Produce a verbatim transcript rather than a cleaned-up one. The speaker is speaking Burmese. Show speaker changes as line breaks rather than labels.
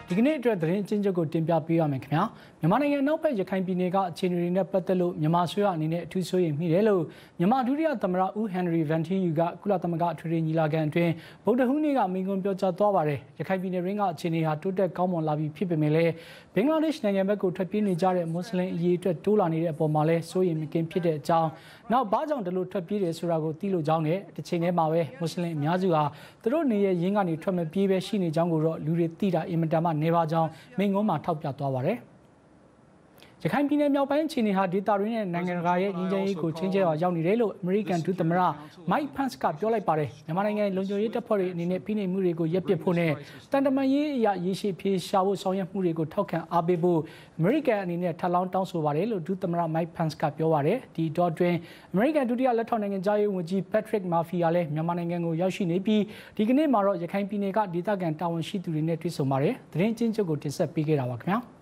ဒီကနေ့အတွက်သတင်းချင်းချုပ်ကိုတင်ပြပေးရမယ်ခင်ဗျာမြန်မာနိုင်ငံနောက်ဘက်ရခိုင်ပြည်နယ်ကအခြေအနေတွေနဲ့ပတ်သက်လို့မြန်မာဆွေးရအနေနဲ့အထူးဆိုရင်မိတယ်လို့မြန်မာဒုတိယသမ္မတဦးဟန်နရီဗန်တီယူကကုလသမဂ္ဂအထွေထွေညီလာခံအတွင်းဗုဒ္ဓဟူးနေ့ကမိန့်ခွန်းပြောကြားသွားပါတယ်ရခိုင်ပြည်နယ်ရင်းကအခြေအနေဟာတိုးတက်ကောင်းမွန်လာပြီဖြစ်ပေမဲ့လည်းဘင်္ဂလားဒေ့ရှ်နိုင်ငံဘက်ကိုထွက်ပြေးနေကြတဲ့မွတ်စလင်အရေးအတွက်တိုးလာနေတဲ့အပေါ်မှာလည်းစိုးရိမ်မကင်းဖြစ်တဲ့အကြောင်းနောက်ဘာကြောင့်ဒီလိုထွက်ပြေးတယ်ဆိုတာကိုသိလို့ကြောင်းနဲ့တစ်ချိန်တည်းမှာပဲမွတ်စလင်အများစုဟာသူတို့နေရရင်းကနေထွက်မပြေးပဲရှိနေကြောင်းကိုတော့လူတွေသိတာအင်မတန်မှနေပါကြောင်းမိန့်ခွန်းမှာထောက်ပြသွားပါတယ်ရခိုင်ပြည်နယ်မြောက်ပိုင်းအခြေအနေဟာဒေသတွင်းနဲ့နိုင်ငံတကာရဲ့ညီကြရေးကိုချင်းချဲအောင်ရောက်နေတယ်လို့အမေရိကန်ဒုသမ္မတမိုက်ဖန့်စ်ကပြောလိုက်ပါတယ်မြန်မာနိုင်ငံလုံခြုံရေးတပ်ဖွဲ့တွေအနေနဲ့ပြည်내မှုတွေကိုရပ်ပစ်ဖို့နဲ့တန်တမာရေးအရာရရှိဖြေရှာဖို့ဆောင်ရွက်မှုတွေကိုထောက်ခံအားပေးဖို့အမေရိကန်အနေနဲ့ထပ်လောင်းတောင်းဆိုပါတယ်လို့ဒုသမ္မတမိုက်ဖန့်စ်ကပြောပါတယ်ဒီတော့တွင်အမေရိကန်ဒုတိယလက်ထောက်နိုင်ငံသားရေးဝန်ကြီးပက်ထရစ်မာဖီယာလည်းမြန်မာနိုင်ငံကိုရောက်ရှိနေပြီးဒီကနေ့မှာတော့ရခိုင်ပြည်နယ်ကဒေသခံတာဝန်ရှိသူတွေနဲ့တွေ့ဆုံပါတယ်သတင်းချင်းချုပ်ကိုတင်ဆက်ပေးခဲ့တာပါခင်ဗျာ